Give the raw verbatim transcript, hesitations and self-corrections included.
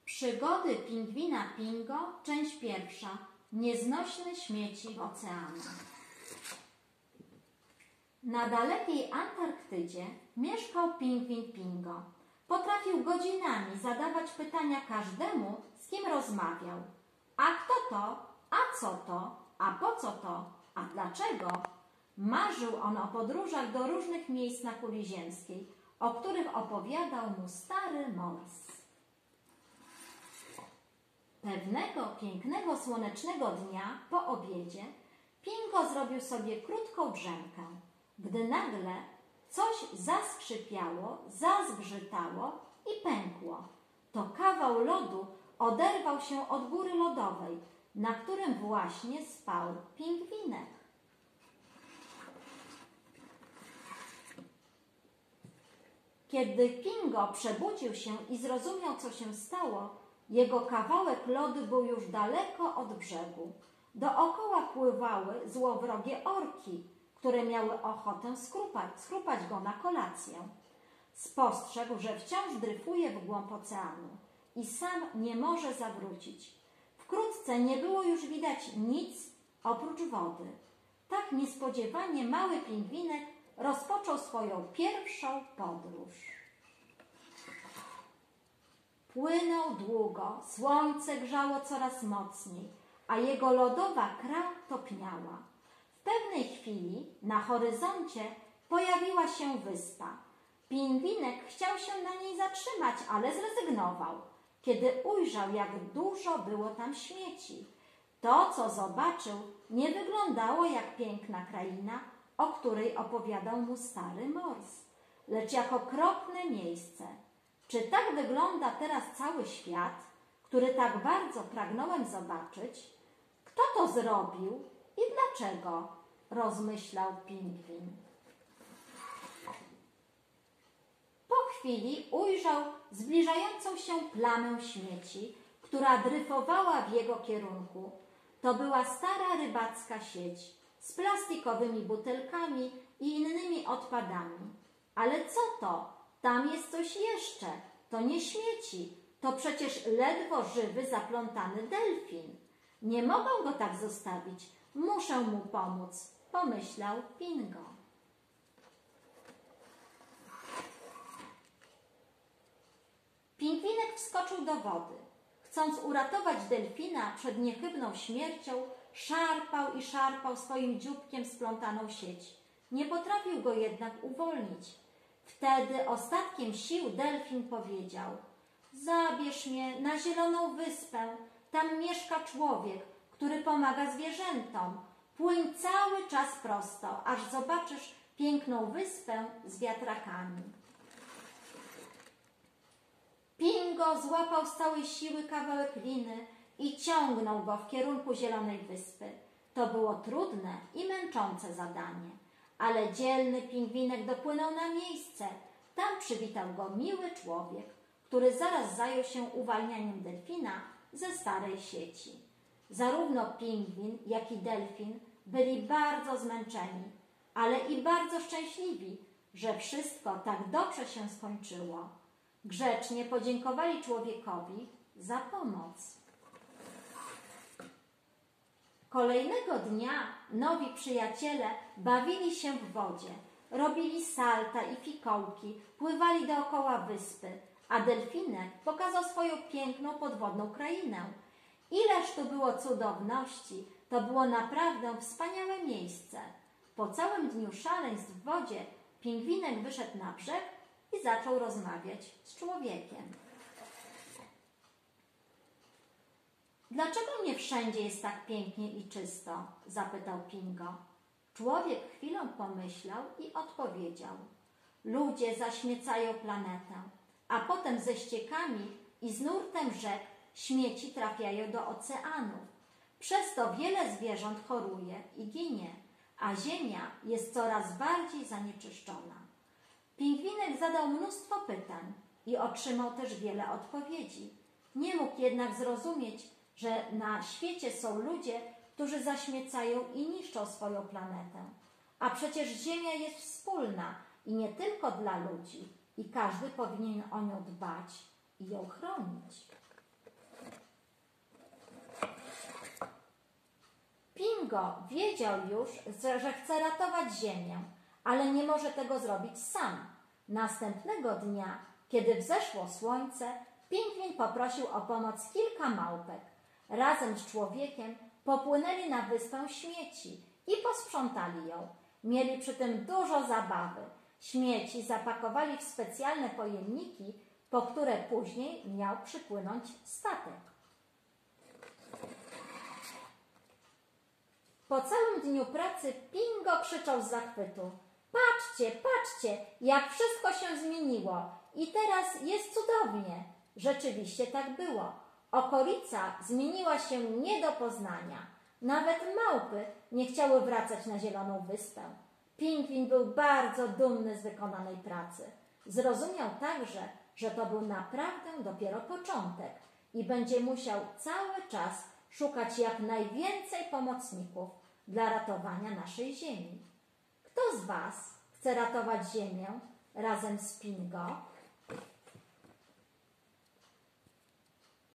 Przygody pingwina Pingo, część pierwsza. Nieznośne śmieci oceanu. Na dalekiej Antarktydzie mieszkał pingwin Pingo. Potrafił godzinami zadawać pytania każdemu, z kim rozmawiał. A kto to? A co to? A po co to? A dlaczego? Marzył on o podróżach do różnych miejsc na kuli ziemskiej, o których opowiadał mu stary Mors. Pewnego pięknego słonecznego dnia po obiedzie Pingo zrobił sobie krótką drzemkę, gdy nagle coś zaskrzypiało, zazgrzytało i pękło. To kawał lodu oderwał się od góry lodowej, na którym właśnie spał pingwinek. Kiedy Pingo przebudził się i zrozumiał, co się stało, jego kawałek lodu był już daleko od brzegu. Dookoła pływały złowrogie orki, które miały ochotę skrupać, skrupać go na kolację. Spostrzegł, że wciąż dryfuje w głąb oceanu i sam nie może zawrócić. Wkrótce nie było już widać nic oprócz wody. Tak niespodziewanie mały pingwinek rozpoczął swoją pierwszą podróż. Płynął długo, słońce grzało coraz mocniej, a jego lodowa kra topniała. W pewnej chwili na horyzoncie pojawiła się wyspa. Pingwinek chciał się na niej zatrzymać, ale zrezygnował, kiedy ujrzał, jak dużo było tam śmieci. To, co zobaczył, nie wyglądało jak piękna kraina, o której opowiadał mu stary Mors, lecz jak okropne miejsce. Czy tak wygląda teraz cały świat, który tak bardzo pragnąłem zobaczyć? Kto to zrobił i dlaczego? Rozmyślał pingwin. Po chwili ujrzał zbliżającą się plamę śmieci, która dryfowała w jego kierunku. To była stara rybacka sieć z plastikowymi butelkami i innymi odpadami. Ale co to? Tam jest coś jeszcze. To nie śmieci. To przecież ledwo żywy, zaplątany delfin. Nie mogę go tak zostawić. Muszę mu pomóc, pomyślał Pingo. Pingwinek wskoczył do wody. Chcąc uratować delfina przed niechybną śmiercią, szarpał i szarpał swoim dzióbkiem splątaną sieć. Nie potrafił go jednak uwolnić. Wtedy ostatkiem sił delfin powiedział: zabierz mnie na zieloną wyspę, tam mieszka człowiek, który pomaga zwierzętom. Płyń cały czas prosto, aż zobaczysz piękną wyspę z wiatrakami. Pingo złapał z całej siły kawałek liny i ciągnął go w kierunku zielonej wyspy. To było trudne i męczące zadanie, ale dzielny pingwinek dopłynął na miejsce. Tam przywitał go miły człowiek, który zaraz zajął się uwalnianiem delfina ze starej sieci. Zarówno pingwin, jak i delfin byli bardzo zmęczeni, ale i bardzo szczęśliwi, że wszystko tak dobrze się skończyło. Grzecznie podziękowali człowiekowi za pomoc. Kolejnego dnia nowi przyjaciele bawili się w wodzie, robili salta i fikołki, pływali dookoła wyspy, a delfinek pokazał swoją piękną podwodną krainę. Ileż tu było cudowności, to było naprawdę wspaniałe miejsce. Po całym dniu szaleństw w wodzie pingwinek wyszedł na brzeg i zaczął rozmawiać z człowiekiem. Dlaczego nie wszędzie jest tak pięknie i czysto? Zapytał Pingo. Człowiek chwilę pomyślał i odpowiedział. Ludzie zaśmiecają planetę, a potem ze ściekami i z nurtem rzek śmieci trafiają do oceanów. Przez to wiele zwierząt choruje i ginie, a ziemia jest coraz bardziej zanieczyszczona. Pingwinek zadał mnóstwo pytań i otrzymał też wiele odpowiedzi. Nie mógł jednak zrozumieć, że na świecie są ludzie, którzy zaśmiecają i niszczą swoją planetę. A przecież Ziemia jest wspólna i nie tylko dla ludzi i każdy powinien o nią dbać i ją chronić. Pingo wiedział już, że chce ratować Ziemię, ale nie może tego zrobić sam. Następnego dnia, kiedy wzeszło słońce, pingwin poprosił o pomoc kilka małpek. Razem z człowiekiem popłynęli na wyspę śmieci i posprzątali ją. Mieli przy tym dużo zabawy. Śmieci zapakowali w specjalne pojemniki, po które później miał przypłynąć statek. Po całym dniu pracy Pingo krzyczał z zachwytu: patrzcie, patrzcie, jak wszystko się zmieniło i teraz jest cudownie. Rzeczywiście tak było. Okolica zmieniła się nie do poznania. Nawet małpy nie chciały wracać na Zieloną Wyspę. Pingwin był bardzo dumny z wykonanej pracy. Zrozumiał także, że to był naprawdę dopiero początek i będzie musiał cały czas szukać jak najwięcej pomocników dla ratowania naszej Ziemi. Kto z Was chce ratować Ziemię razem z Pingo?